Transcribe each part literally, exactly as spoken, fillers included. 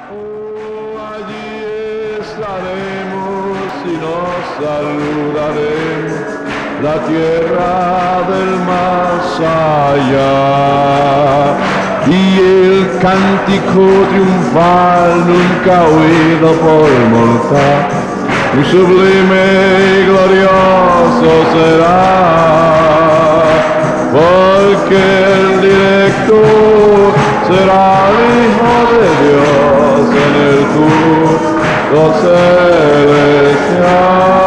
Oh, allí estaremos y nos saludaremos, la tierra del más allá. Y el cántico triunfal nunca oído por mortal, muy sublime y glorioso será, porque el director será el Hijo de Dios en el culto celestial.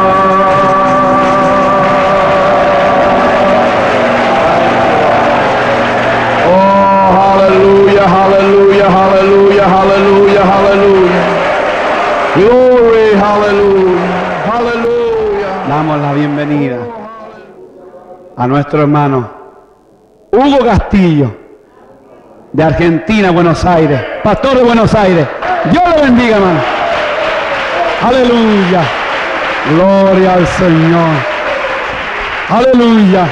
Hallelujah, hallelujah, hallelujah, hallelujah. Glory, hallelujah, hallelujah. Damos la bienvenida a nuestro hermano Hugo Castillo, de Argentina, Buenos Aires, pastor de Buenos Aires. Dios lo bendiga, hermano. Aleluya. Gloria al Señor. Aleluya.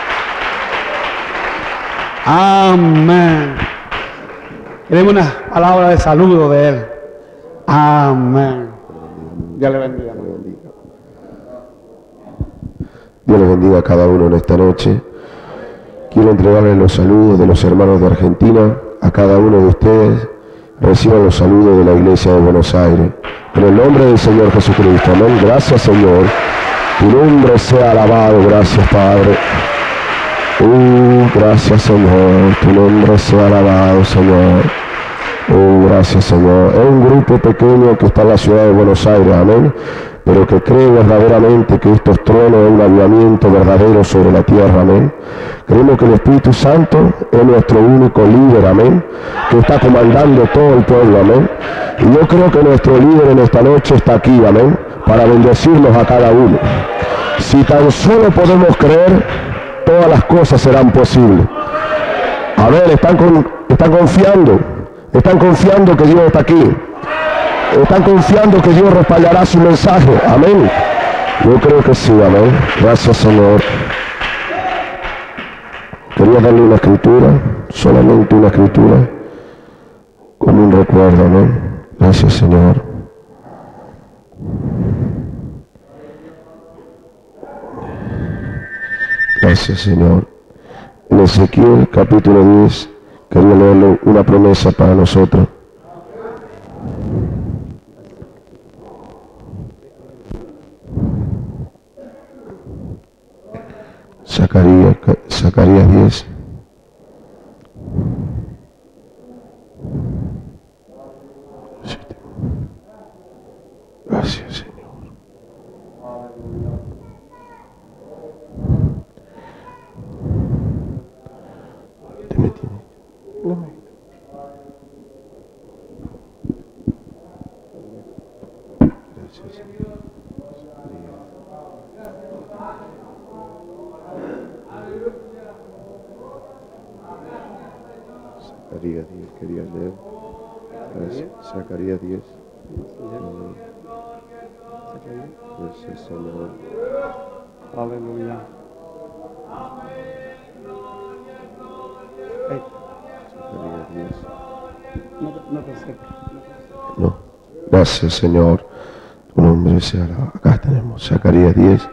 Amén. Queremos una palabra de saludo de él. Amén. Dios le bendiga. Dios le bendiga a cada uno en esta noche. Quiero entregarles los saludos de los hermanos de Argentina a cada uno de ustedes. Reciban los saludos de la iglesia de Buenos Aires. En el nombre del Señor Jesucristo. Amén. Gracias, Señor. Tu nombre sea alabado. Gracias, Padre. Oh, gracias, Señor. Tu nombre sea alabado, Señor. Oh, gracias, Señor. Es un grupo pequeño que está en la ciudad de Buenos Aires, amén, pero que cree verdaderamente que estos tronos es un avivamiento verdadero sobre la tierra, amén. Creemos que el Espíritu Santo es nuestro único líder, amén, que está comandando todo el pueblo, amén. Y yo creo que nuestro líder en esta noche está aquí, amén, para bendecirnos a cada uno. Si tan solo podemos creer, todas las cosas serán posibles. A ver, están, con, están confiando, están confiando que Dios está aquí. Están confiando que Dios respaldará su mensaje. Amén. Yo creo que sí, amén. Gracias, Señor. Quería darle una escritura, solamente una escritura, como un recuerdo, amén. Gracias, Señor. Gracias, Señor. En Ezequiel capítulo diez, quería leerle una promesa para nosotros. Zacarías, Zacarías diez. Gracias, Señor. Dime, dime. Dime. Gracias, Señor. Zacarías diez, quería leer. Gracias. Zacarías diez. Gracias, Señor. Aleluya. Hey. Zacarías diez. No, no te acerques. No. Gracias, Señor. Tu nombre sea alabado. Acá tenemos Zacarías diez.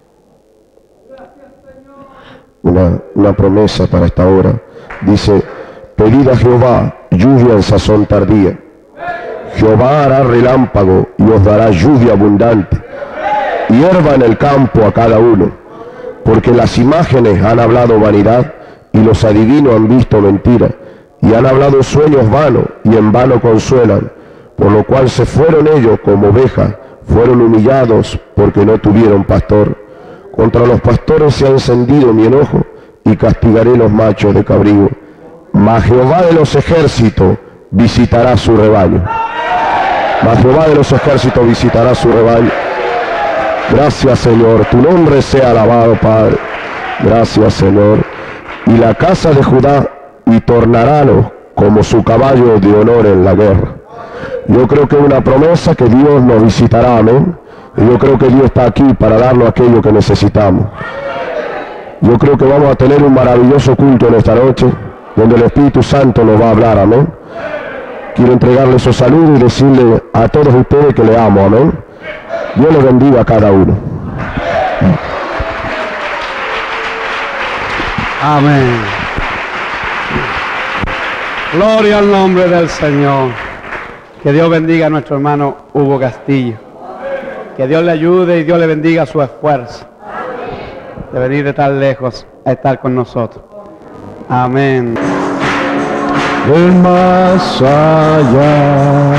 Una, una promesa para esta hora. Dice: pedid a Jehová lluvia en sazón tardía. Jehová hará relámpago y os dará lluvia abundante. Hierba en el campo a cada uno. Porque las imágenes han hablado vanidad y los adivinos han visto mentira. Y han hablado sueños vanos y en vano consuelan. Por lo cual se fueron ellos como ovejas, fueron humillados porque no tuvieron pastor. Contra los pastores se ha encendido mi enojo y castigaré los machos de cabrío. Mas Jehová de los ejércitos visitará su rebaño. Mas Jehová de los ejércitos visitará su rebaño. Gracias, Señor. Tu nombre sea alabado, Padre. Gracias, Señor. Y la casa de Judá y tornarálo como su caballo de honor en la guerra. Yo creo que es una promesa que Dios nos visitará, amén. Y yo creo que Dios está aquí para darnos aquello que necesitamos. Yo creo que vamos a tener un maravilloso culto en esta noche, donde el Espíritu Santo nos va a hablar, amén. quiero entregarle esos saludos y decirle a todos ustedes que le amo, amén. Dios les bendiga a cada uno. Amén. Gloria al nombre del Señor. Que Dios bendiga a nuestro hermano Hugo Castillo. Que Dios le ayude y Dios le bendiga su esfuerzo de venir de tan lejos a estar con nosotros. Amén. Del más allá,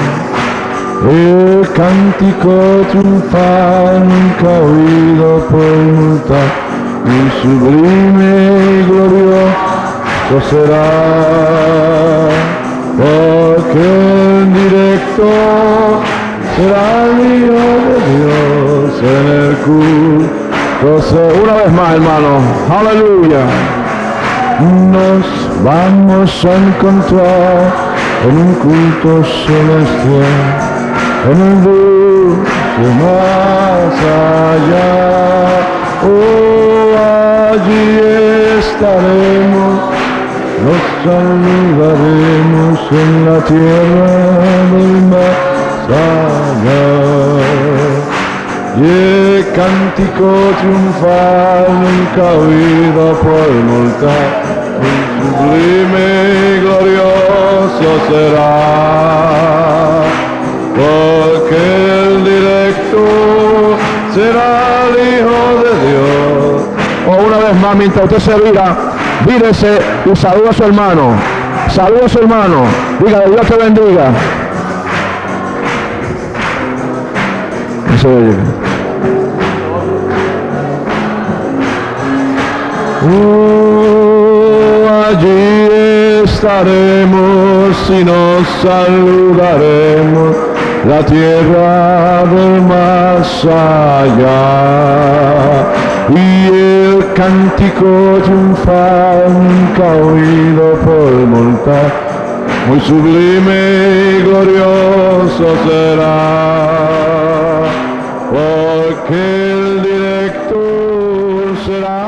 el cántico triunfal nunca oído por multa, muy sublime y glorioso será, porque en directo será el Hijo de Dios en el culto. Se- Una vez más, hermano, aleluya. Nos vamos a encontrar en un culto celestial, en el dulce más allá. Oh, allí estaremos, nos saludaremos en la tierra del más allá. Y el cántico triunfal nunca oído por mortal, muy sublime y glorioso será, porque el directo será el Hijo de Dios. O una vez más, mientras usted se vira, vírese y saluda a su hermano, saluda a su hermano, dígale, Dios te bendiga. Eso es. Oh, allí estaremos y nos saludaremos, la tierra del más allá. Y el cántico triunfal nunca oído por mortal, muy sublime y glorioso será, porque el directo será